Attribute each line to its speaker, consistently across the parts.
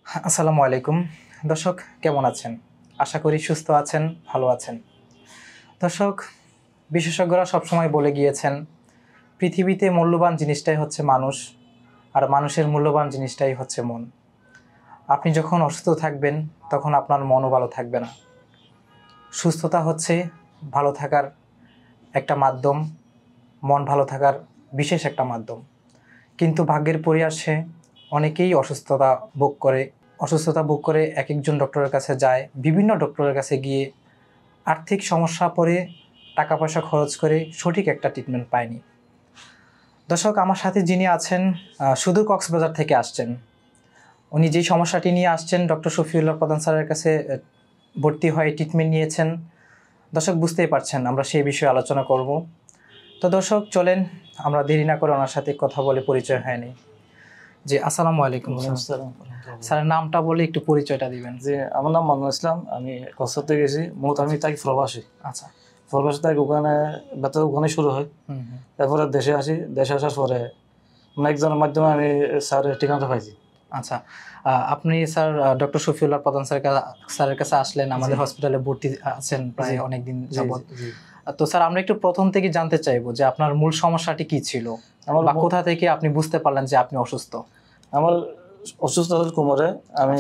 Speaker 1: আসসালামু আলাইকুম দর্শক, কেমন আছেন? আশা করি সুস্থ আছেন, ভালো আছেন। দর্শক, বিশেষজ্ঞরা সবসময় বলে গিয়েছেন পৃথিবীতে মূল্যবান জিনিসটাই হচ্ছে মানুষ, আর মানুষের মূল্যবান জিনিসটাই হচ্ছে মন। আপনি যখন অসুস্থ থাকবেন তখন আপনার মনও ভালো থাকবে না। সুস্থতা হচ্ছে ভালো থাকার একটা মাধ্যম, মন ভালো থাকার বিশেষ একটা মাধ্যম। কিন্তু ভাগ্যের পরিহাসে অনেকেই অসুস্থতা ভোগ করে এক একজন ডক্টরের কাছে যায়, বিভিন্ন ডক্টরের কাছে গিয়ে আর্থিক সমস্যা পড়ে টাকা পয়সা খরচ করে সঠিক একটা ট্রিটমেন্ট পায়নি। দর্শক, আমার সাথে যিনি আছেন সুদূর কক্সবাজার থেকে আসছেন। উনি যেই সমস্যাটি নিয়ে আসছেন ডক্টর শফিউল্লাহ প্রধান স্যারের কাছে ভর্তি হয়ে ট্রিটমেন্ট নিয়েছেন। দর্শক, বুঝতেই পারছেন আমরা সেই বিষয়ে আলোচনা করব। তো দর্শক, চলেন আমরা দেরি না করে ওনার সাথে কথা বলে পরিচয় হয়নি। জি, আসসালামু আলাইকুম। স্যারের নামটা বলে একটু পরিচয়টা দিবেন।
Speaker 2: যে আমার নাম মামুনুল ইসলাম, আমি কক্সবাজার গেছি। মূলত আমি তাই প্রবাসী।
Speaker 1: আচ্ছা,
Speaker 2: প্রবাসী তাই ওখানে ব্যথা ওখানে শুরু হয়। তারপরে দেশে আসি। দেশে আসার পরে একজনের মাধ্যমে আমি স্যারের ঠিকানাটা পাইছি।
Speaker 1: আচ্ছা, আপনি স্যার ডক্টর শফিউল্লাহ প্রধান স্যারের কাছে আসলেন, আমাদের হসপিটালে ভর্তি আছেন প্রায় অনেকদিন যাবত। তো স্যার, আমরা একটু প্রথম থেকে জানতে চাইবো যে আপনার মূল সমস্যাটি কি ছিল, বা কোথা থেকে আপনি বুঝতে পারলেন যে আপনি অসুস্থ?
Speaker 2: আমার অসুস্থ কোমরে। আমি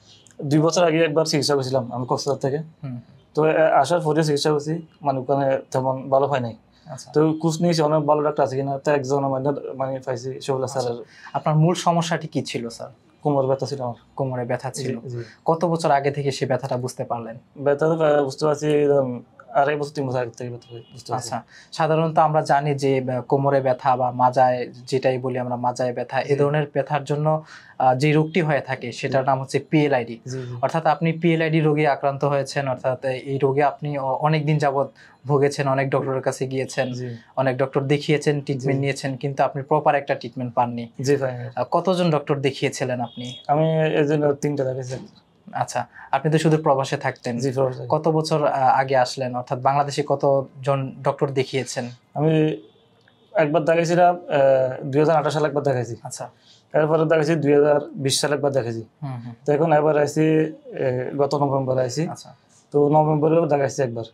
Speaker 2: 2 বছর আগে একবার চিকিৎসা করেছিলাম আমি কক্সবাজার থেকে। তো আসার পরে চিকিৎসা করছি, মানে ওখানে তেমন ভালো হয় নাই। তো খোঁজ নিয়েছি অনেক ভালো ডাক্তার আছে কিনা, তো একজনের মানে পাইছি শফিউল্লাহ স্যারের।
Speaker 1: আপনার মূল সমস্যাটি কি ছিল স্যার?
Speaker 2: কোমর ব্যথা ছিল আমার।
Speaker 1: কোমরে ব্যথা ছিল। কত বছর আগে থেকে সেই ব্যথাটা বুঝতে পারলেন?
Speaker 2: ব্যথাটা বুঝতে পারছি 2.5 বছর 3 বছর আগে থেকে ব্যথা বুঝতে পারছি।
Speaker 1: আচ্ছা, সাধারণত আমরা জানি যে কোমরে ব্যথা বা মাজায়, যেটাই বলি আমরা মাজায় ব্যথা, এই ধরনের ব্যথার জন্য যে রোগটি হয়ে থাকে সেটার নাম হচ্ছে পিএলআইডি। অর্থাৎ আপনি পিএলআইডি রোগে আক্রান্ত হয়েছেন, অর্থাৎ এই রোগে আপনি অনেক দিন যাবত ভুগেছেন, অনেক ডক্টরের কাছে গিয়েছেন, অনেক ডক্টর দেখিয়েছেন, ট্রিটমেন্ট নিয়েছেন, কিন্তু আপনি প্রপার একটা ট্রিটমেন্ট পাননি।
Speaker 2: জি ভাই। কতজন
Speaker 1: ডক্টর দেখিয়েছিলেন আপনি?
Speaker 2: আমি এই জন্য 3টা দেখাইছি।
Speaker 1: আচ্ছা, আপনি তো শুধু প্রবাসে থাকতেন। কত বছর আগে আসলেন, অর্থাৎ বাংলাদেশে কতজন ডক্টর দেখিয়েছেন?
Speaker 2: আমি একবার দেখাইছিলাম 2018 সালে একবার দেখাইছি।
Speaker 1: আচ্ছা,
Speaker 2: এরপরে দেখাইছি 2020 সালে একবার দেখাইছি। তো এখন এবার আইছি গত নভেম্বর আইছি। আচ্ছা, তো নভেম্বরেও দেখাইছি একবার।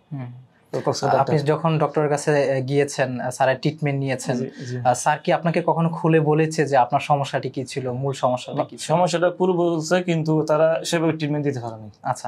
Speaker 1: আপনি যখন ডক্টরের কাছে গিয়েছেন, স্যারের ট্রিটমেন্ট নিয়েছেন, স্যার কি আপনাকে কখনো খুলে বলেছে যে আপনার সমস্যাটি কি ছিল, মূল সমস্যাটা কি?
Speaker 2: সমস্যাটা পুরো বলছে, কিন্তু তারা সেভাবে ট্রিটমেন্ট দিতে পারেনি।
Speaker 1: আচ্ছা,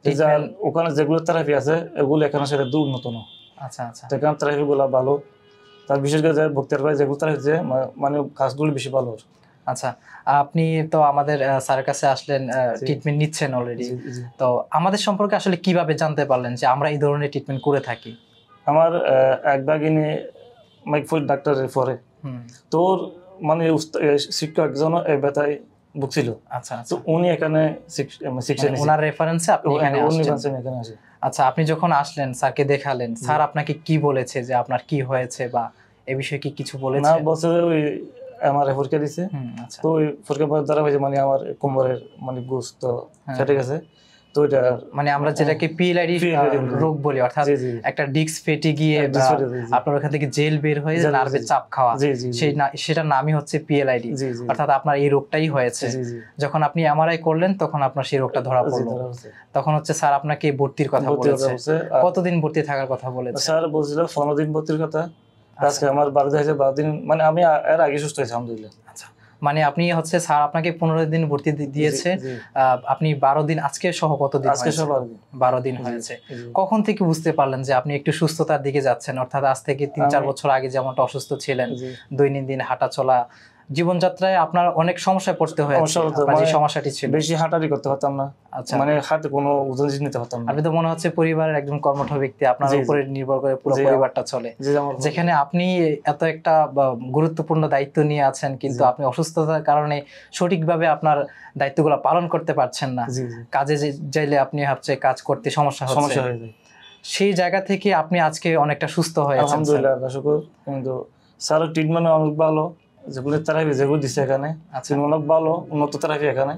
Speaker 2: ওখানে যেগুলো থেরাপি আছে এগুলো এখানে সেটা উন্নত না।
Speaker 1: আচ্ছা আচ্ছা,
Speaker 2: এখানে থেরাপি গুলো ভালো, তার বিশেষ করে ভক্তের ভাই যেগুলো থেরাপি মানে কাজগুলো বেশি ভালো।
Speaker 1: আচ্ছা, আপনি তো আমাদের স্যারের কাছে আসলেন, ট্রিটমেন্ট নিচ্ছেন অলরেডি। তো আমাদের সম্পর্কে আসলে কিভাবে জানতে পারলেন যে আমরা এই ধরনের ট্রিটমেন্ট করে থাকি?
Speaker 2: আমার এক ভাগিনী মাইকফুল ডাক্তারের পরে তোর মানে শিক্ষক একজন এই ব্যথায় ভুগছিল।
Speaker 1: আচ্ছা,
Speaker 2: তো উনি এখানে শিক্ষা
Speaker 1: ওনার রেফারেন্সে আপনি এখানে আসছেন। আচ্ছা, আপনি যখন আসলেন স্যারকে দেখালেন, স্যার আপনাকে কি বলেছে যে আপনার কি হয়েছে, বা এই বিষয়ে কি কিছু বলেছে?
Speaker 2: না, বলছে ওই এমআরআই পরীক্ষা দিছে। তো ওই পরীক্ষা দ্বারা হয়েছে মানে আমার কোমরের মানে গোস্ত ফেটে গেছে। তো এটা
Speaker 1: মানে আমরা যেটাকে পিএলআইডি রোগ বলি, অর্থাৎ একটা ডিস্ক ফেটে গিয়ে আপনার ওখান থেকে জেল বের হয়ে নার্ভে চাপ খাওয়া, সেটার নামই হচ্ছে পিএলআইডি। অর্থাৎ আপনার এই রোগটাই হয়েছে। যখন আপনি এমআরআই করলেন তখন আপনার সেই রোগটা ধরা পড়লো। তখন হচ্ছে স্যার আপনাকে ভর্তির কথা বলেছে। কতদিন ভর্তি থাকার কথা বলেছে?
Speaker 2: স্যার বলছিল 15 দিন ভর্তির কথা। আজকে আমার 12 দিন, মানে আমি এর আগে সুস্থ হয়েছি আলহামদুলিল্লাহ।
Speaker 1: আচ্ছা, মানে আপনি হচ্ছে স্যার আপনাকে 15 দিন ভর্তি দিয়েছে, আপনি 12 দিন আজকে সহ কত দিন?
Speaker 2: আজকে সহ
Speaker 1: 12 দিন হয়েছে। কখন থেকে বুঝতে পারলেন যে আপনি একটু সুস্থতার দিকে যাচ্ছেন? অর্থাৎ আজ থেকে 3-4 বছর আগে যেমনটা অসুস্থ ছিলেন, দৈনন্দিন হাঁটা চলা জীবনযাত্রায় আপনার অনেক সমস্যায় পড়তে হয়েছে। যে সমস্যাটি ছিল,
Speaker 2: বেশি হাঁটাহাঁটি করতে পারতাম না।
Speaker 1: আচ্ছা,
Speaker 2: মানে হাতে কোনো ওজন নিতে পারতাম না।
Speaker 1: আপনি তো মনে হচ্ছে পরিবারের একজন কর্মঠ ব্যক্তি, আপনার উপরে নির্ভর করে পুরো পরিবারটা চলে। যেখানে আপনি এত একটা গুরুত্বপূর্ণ দায়িত্ব নিয়ে আছেন, কিন্তু আপনি অসুস্থতার কারণে সঠিকভাবে আপনার দায়িত্বগুলো পালন করতে পারছেন না। কাজে যাইলে আপনি হচ্ছে কাজ করতে সমস্যা হয়ে যায়। সেই জায়গা থেকে আপনি আজকে অনেকটা সুস্থ হয়েছেন
Speaker 2: আলহামদুলিল্লাহ। কিন্তু স্যারের ট্রিটমেন্ট অনেক ভালো, যেগুলো থেরাপি যেগুলো দিচ্ছে এখানে অনেক ভালো, উন্নত থেরাপি এখানে।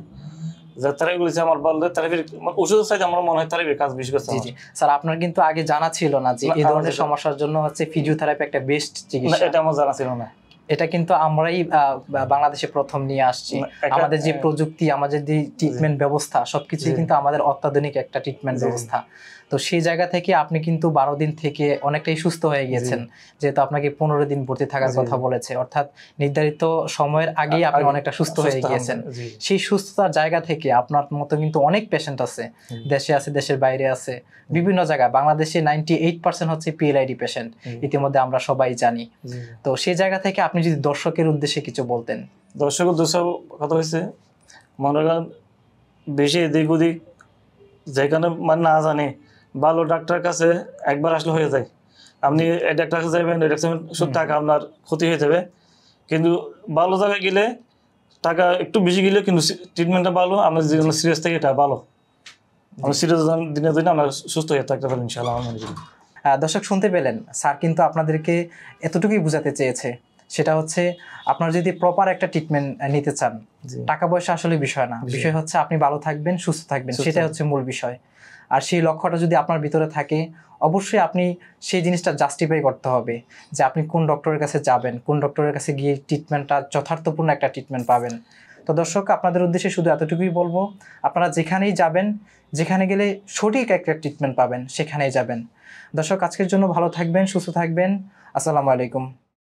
Speaker 2: যা থেরাপি বলেছে আমার ভালো, থেরাপির ওষুধের চাইতে আমার মনে হয় থেরাপির কাজ বেশি করছে।
Speaker 1: জি, স্যার আপনার কিন্তু আগে জানা ছিল না যে এই ধরনের সমস্যার জন্য হচ্ছে ফিজিওথেরাপি একটা বেস্ট চিকিৎসা?
Speaker 2: এটা আমার জানা ছিল না।
Speaker 1: এটা কিন্তু আমরাই বাংলাদেশে প্রথম নিয়ে আসছি। আমাদের যে প্রযুক্তি, আমাদের যে ট্রিটমেন্ট ব্যবস্থা সবকিছুই কিন্তু আমাদের অত্যাধুনিক একটা ট্রিটমেন্ট ব্যবস্থা। তো সেই জায়গা থেকে আপনি কিন্তু 12 দিন থেকে অনেকটাই সুস্থ হয়ে গিয়েছেন, যেহেতু আপনাকে 15 দিন ভর্তি থাকার কথা বলেছে, অর্থাৎ নির্ধারিত সময়ের আগেই আপনি অনেকটা সুস্থ হয়ে গিয়েছেন। সেই সুস্থতার জায়গা থেকে আপনার মতো কিন্তু অনেক পেশেন্ট আছে, দেশে আছে, দেশের বাইরে আছে, বিভিন্ন জায়গায়। বাংলাদেশে 98% হচ্ছে PLID পেশেন্ট, ইতিমধ্যে আমরা সবাই জানি। তো সেই জায়গা থেকে আপনি যদি দর্শকের উদ্দেশ্যে কিছু বলতেন।
Speaker 2: দর্শকের উদ্দেশ্যে কথা হয়েছে, মনে করেন বেশি এদিক ওদিক যেখানে মানে না জানে, ভালো ডাক্তার কাছে একবার আসলে হয়ে যায়। আপনি ডাক্তার কাছে যাবেন, টাকা আপনার ক্ষতি হয়ে যাবে, কিন্তু ভালো জায়গায় গেলে টাকা একটু বেশি গেলে কিন্তু ট্রিটমেন্টটা ভালো, আপনার যে সিরিয়াস থেকে এটা ভালো। আমরা সিরিয়াস দিনে দিনে আমরা সুস্থ হয়ে থাকতে পারি ইনশাআল্লাহ।
Speaker 1: দর্শক শুনতে পেলেন, স্যার কিন্তু আপনাদেরকে এতটুকুই বোঝাতে চেয়েছে, সেটা হচ্ছে আপনারা যদি প্রপার একটা ট্রিটমেন্ট নিতে চান, টাকা পয়সা আসলে বিষয় না, বিষয় হচ্ছে আপনি ভালো থাকবেন, সুস্থ থাকবেন, সেটাই হচ্ছে মূল বিষয়। আর সেই লক্ষ্যটা যদি আপনার ভিতরে থাকে, অবশ্যই আপনি সেই জিনিসটা জাস্টিফাই করতে হবে যে আপনি কোন ডক্টরের কাছে যাবেন, কোন ডক্টরের কাছে গিয়ে ট্রিটমেন্টটা যথার্থপূর্ণ একটা ট্রিটমেন্ট পাবেন। তো দর্শক, আপনাদের উদ্দেশ্যে শুধু এতটুকুই বলবো, আপনারা যেখানেই যাবেন, যেখানে গেলে সঠিক একটা ট্রিটমেন্ট পাবেন, সেখানেই যাবেন। দর্শক, আজকের জন্য ভালো থাকবেন, সুস্থ থাকবেন। আসসালামু আলাইকুম।